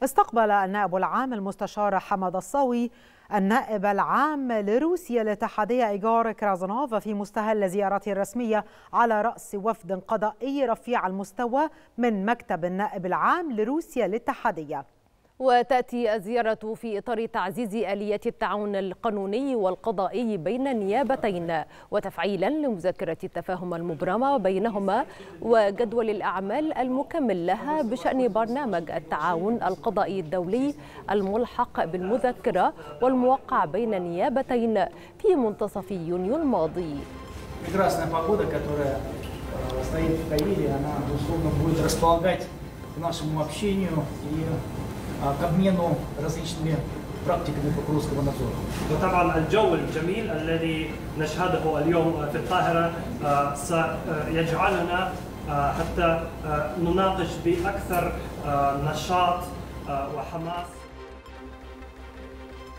استقبل النائب العام المستشار حمد الصاوي النائب العام لروسيا الاتحادية إيغور كرازنوف في مستهل زيارته الرسمية على رأس وفد قضائي رفيع المستوى من مكتب النائب العام لروسيا الاتحادية. وتأتي الزيارة في إطار تعزيز آليات التعاون القانوني والقضائي بين النيابتين وتفعيلا لمذكرة التفاهم المبرمة بينهما وجدول الأعمال المكمل لها بشأن برنامج التعاون القضائي الدولي الملحق بالمذكرة والموقع بين النيابتين في منتصف يونيو الماضي. к обмену различными практиками прокурорского надзора. وطبعا الجو الجميل الذي نشهده اليوم في القاهرة سيجعلنا حتى نناقش بأكثر نشاط وحماس.